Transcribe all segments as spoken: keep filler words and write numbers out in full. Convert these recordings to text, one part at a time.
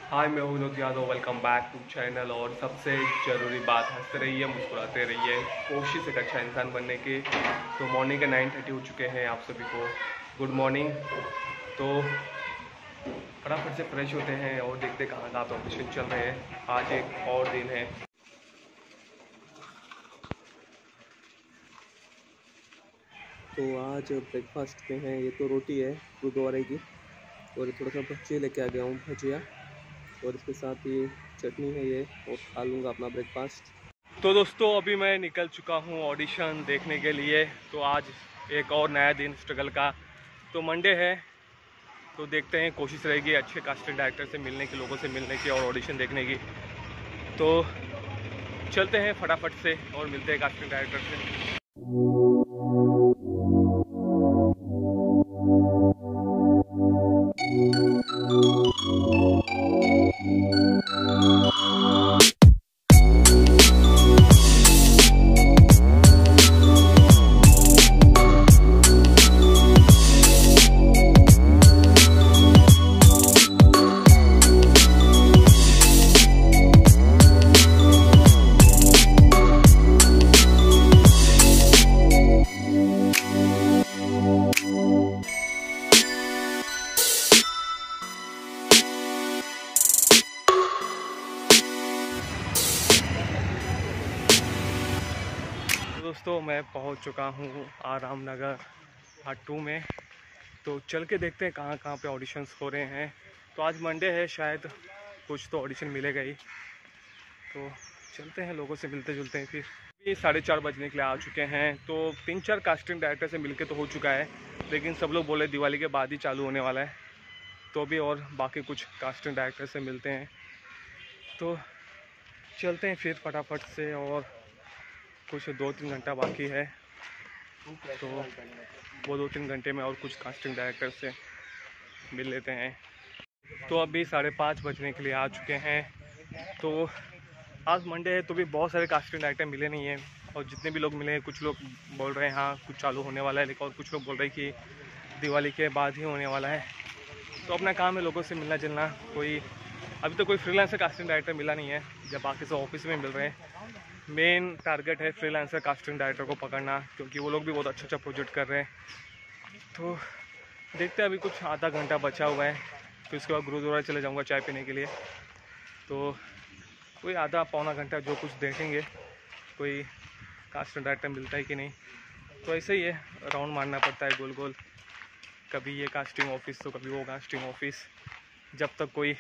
हाय, मैं हूं Vinod Yadav. Welcome back to channel. और सबसे ज़रूरी बात, हंसते रहिए, मुस्कुराते रहिए, कोशिश एक अच्छा इंसान बनने की। तो मॉर्निंग के नाइन थर्टी हो चुके हैं। आप सभी को गुड मॉर्निंग। तो फटाफट से फ्रेश होते हैं और देखते कहाँ कहाँ पे ऑपरेशन चल रहे हैं। आज एक और दिन है। तो आज ब्रेकफास्ट में है, ये तो रोटी है गुरुद्वारे की, और थोड़ा सा बच्चे लेके आ गया हूँ, भजिया, और इसके साथ ये चटनी है ये, और खा लूँगा अपना ब्रेकफास्ट। तो दोस्तों, अभी मैं निकल चुका हूँ ऑडिशन देखने के लिए। तो आज एक और नया दिन स्ट्रगल का। तो मंडे है, तो देखते हैं, कोशिश रहेगी अच्छे कास्टिंग डायरेक्टर से मिलने की, लोगों से मिलने की और ऑडिशन देखने की। तो चलते हैं फटाफट से और मिलते हैं कास्टिंग डायरेक्टर से। दोस्तों, मैं पहुंच चुका हूं आराम नगर पार्ट टू में। तो चल के देखते हैं कहां कहां पे ऑडिशंस हो रहे हैं। तो आज मंडे है, शायद कुछ तो ऑडिशन मिलेगा ही। तो चलते हैं, लोगों से मिलते जुलते हैं। फिर ये साढ़े चार बजने के लिए आ चुके हैं। तो तीन चार कास्टिंग डायरेक्टर से मिलके तो हो चुका है, लेकिन सब लोग बोले दिवाली के बाद ही चालू होने वाला है। तो भी और बाकी कुछ कास्टिंग डायरेक्टर से मिलते हैं। तो चलते हैं फिर फटाफट से, और कुछ दो तीन घंटा बाकी है। तो वो दो तीन घंटे में और कुछ कास्टिंग डायरेक्टर से मिल लेते हैं। तो अभी साढ़े पाँच बजने के लिए आ चुके हैं। तो आज मंडे है, तो भी बहुत सारे कास्टिंग डायरेक्टर मिले नहीं हैं। और जितने भी लोग मिले हैं, कुछ लोग बोल रहे हैं हाँ कुछ चालू होने वाला है, लेकिन और कुछ लोग बोल रहे हैं कि दिवाली के बाद ही होने वाला है। तो अपना काम है लोगों से मिलना जुलना। कोई अभी तो कोई फ्रीलांसर कास्टिंग डायरेक्टर मिला नहीं है, जब बाकी सब ऑफिस में मिल रहे हैं। मेन टारगेट है फ्रीलांसर कास्टिंग डायरेक्टर को पकड़ना, क्योंकि वो लोग भी बहुत अच्छा अच्छा प्रोजेक्ट कर रहे हैं। तो देखते हैं, अभी कुछ आधा घंटा बचा हुआ है, फिर उसके बाद गुरुद्वारा चले जाऊंगा चाय पीने के लिए। तो कोई आधा पौना घंटा जो कुछ देखेंगे, कोई कास्टिंग डायरेक्टर मिलता है कि नहीं। तो ऐसे ही है, राउंड मारना पड़ता है गोल गोल, कभी ये कास्टिंग ऑफिस तो कभी वो कास्टिंग ऑफिस, जब तक कोई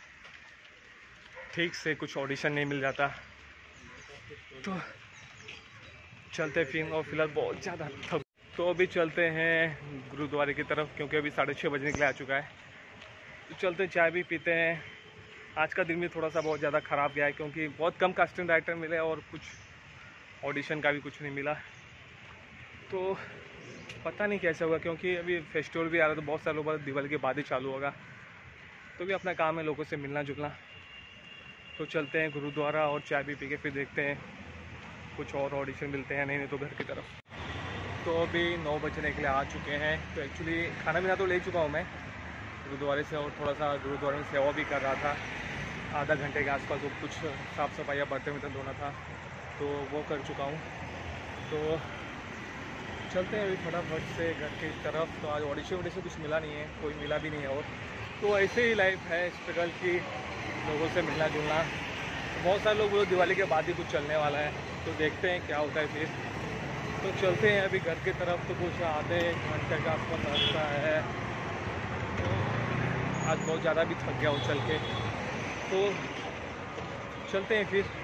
ठीक से कुछ ऑडिशन नहीं मिल जाता। तो चलते फिर, और फिलहाल बहुत ज़्यादा थक। तो अभी चलते हैं गुरुद्वारे की तरफ, क्योंकि अभी साढ़े छः बजने के लिए आ चुका है। तो चलते चाय भी पीते हैं। आज का दिन भी थोड़ा सा बहुत ज़्यादा ख़राब गया है, क्योंकि बहुत कम कास्टिंग डायरेक्टर मिले और कुछ ऑडिशन का भी कुछ नहीं मिला। तो पता नहीं कैसे होगा, क्योंकि अभी फेस्टिवल भी आ रहा है, तो बहुत सारे लोग दिवाली के बाद ही चालू होगा। तो भी अपना काम है लोगों से मिलना जुलना। तो चलते हैं गुरुद्वारा और चाय भी पी के फिर देखते हैं कुछ और ऑडिशन मिलते हैं नहीं नहीं तो घर की तरफ। तो अभी नौ बजने के लिए आ चुके हैं। तो एक्चुअली खाना पीना तो ले चुका हूँ मैं गुरुद्वारे से, और थोड़ा सा गुरुद्वारे में सेवा भी कर रहा था। आधा घंटे के आसपास वो कुछ साफ़ सफाई या बर्तन वर्तन धोना था, तो वो कर चुका हूँ। तो चलते हैं अभी फटाफट से घर की तरफ। तो आज ऑडिशन वोडिशन कुछ मिला नहीं है, कोई मिला भी नहीं है। और तो ऐसे ही लाइफ है स्ट्रगल की, लोगों से मिलना जुलना। बहुत सारे लोग बोलो दिवाली के बाद ही कुछ चलने वाला है, तो देखते हैं क्या होता है फिर। तो चलते हैं अभी घर की तरफ। तो कुछ आधे घंटे का आसपास रास्ता है। तो आज बहुत ज़्यादा भी थक गया हूँ चल के। तो चलते हैं फिर।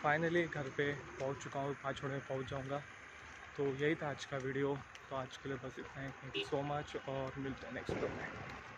फाइनली घर पे पहुंच चुका हूँ, पाँच मिनट में पहुंच जाऊंगा। तो यही था आज का वीडियो। तो आज के लिए बस इतना ही। थैंक यू सो मच और मिलते हैं नेक्स्ट वीडियो में।